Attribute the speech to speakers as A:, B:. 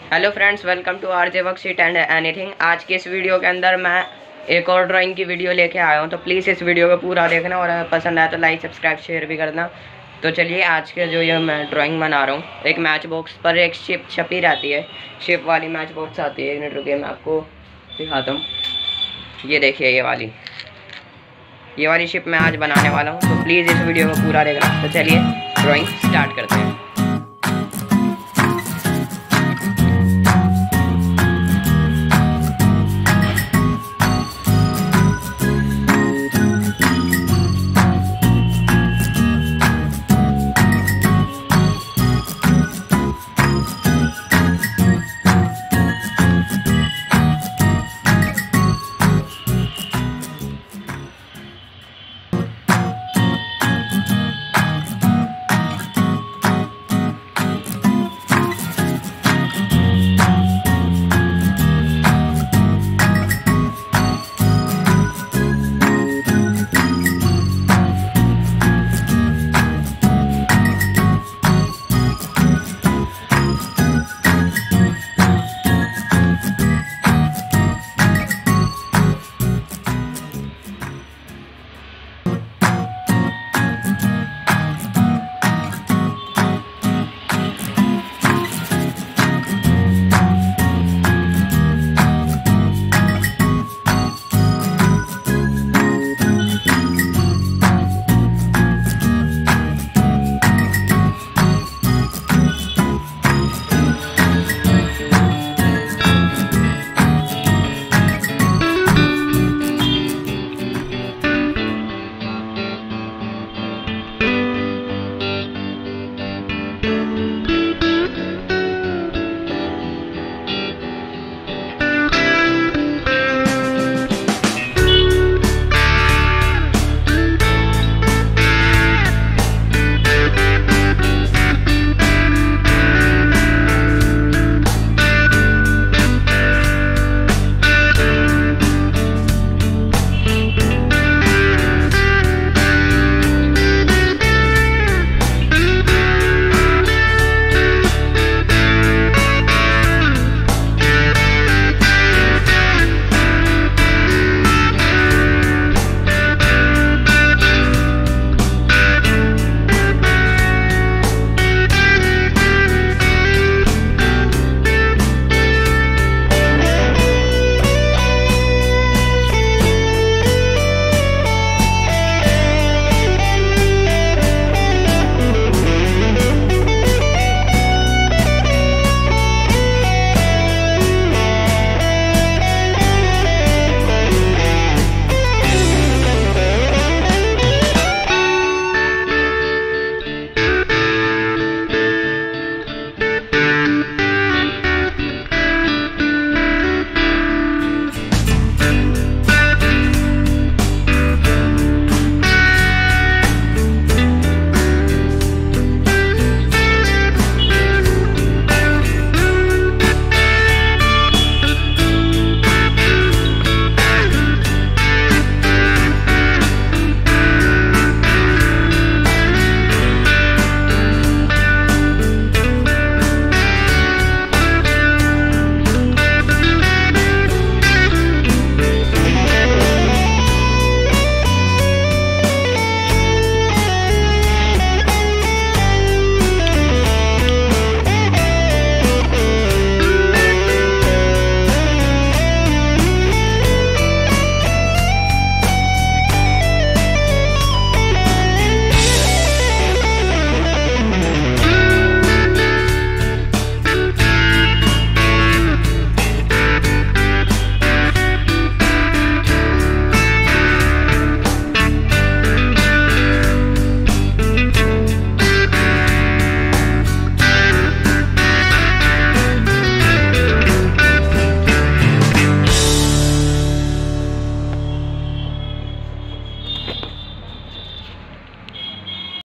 A: Hello friends, welcome to RJ worksheet and anything. आज की इस वीडियो के अंदर मैं एक और ड्राइंग की वीडियो लेके आया हूं, तो प्लीज़ इस वीडियो को पूरा देखना और पसंद आया तो लाइक सब्सक्राइब शेयर भी करना। तो चलिए, आज के जो ये मैं ड्राइंग बना रहा हूँ, एक मैच बॉक्स पर एक शिप छपी रहती है, शिप वाली मैच बॉक्स आती है। एक मिनट रुकिए, मैं आपको दिखाता हूँ। ये देखिए, ये वाली शिप मैं आज बनाने वाला हूँ, तो प्लीज़ इस वीडियो को पूरा देखना। तो चलिए ड्राइंग स्टार्ट करते हैं।